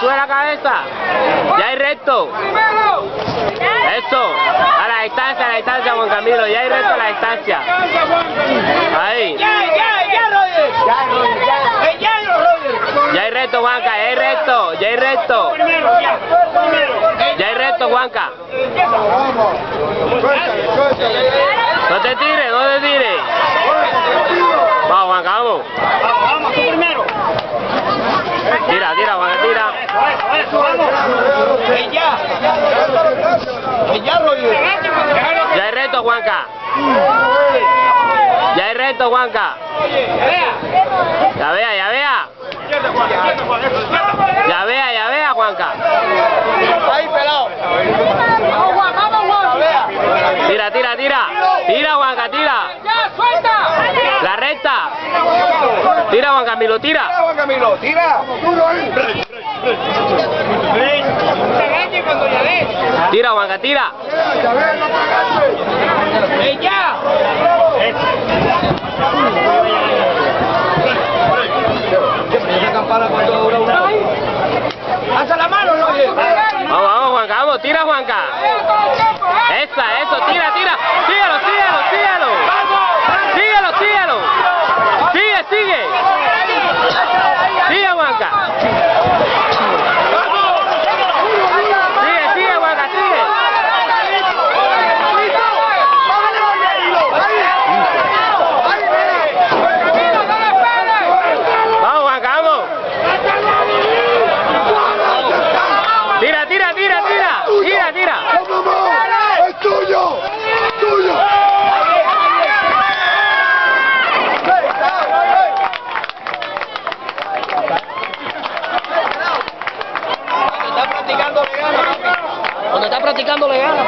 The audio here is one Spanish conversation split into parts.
sube la cabeza. Ya hay recto. Eso. A la distancia, Juan Camilo. Ya hay recto a la distancia. Ahí. Ya hay recto, Juanca. Ya hay recto. Ya hay recto. Ya hay recto, Juanca. No te tires, no te tires. Vamos, Juanca, vamos. Vamos, tú primero. Tira, Juanca, tira. Eso, vamos. Ya hay reto, Juanca. Ya hay reto, Juanca. Ya vea. Ya vea, Juanca. Ahí, pelado. Tira. Tira, Juanca, tira. La recta. Tira, Juan Camilo, tira. Tira, Juanca, tira. ¡Alza la mano, no! Vamos, Juanca, vamos, tira, Juanca. Eso, tira. Síguelo. Sigue. Sigue, Juanca. Sigue, Juanca, sigue. Vamos, Juanca, vamos. Tira. ¡Es tuyo! Cuando está practicando le gana.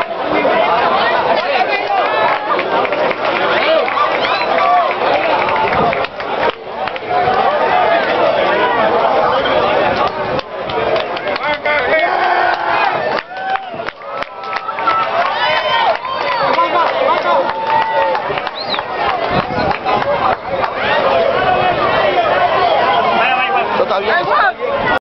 Está bien.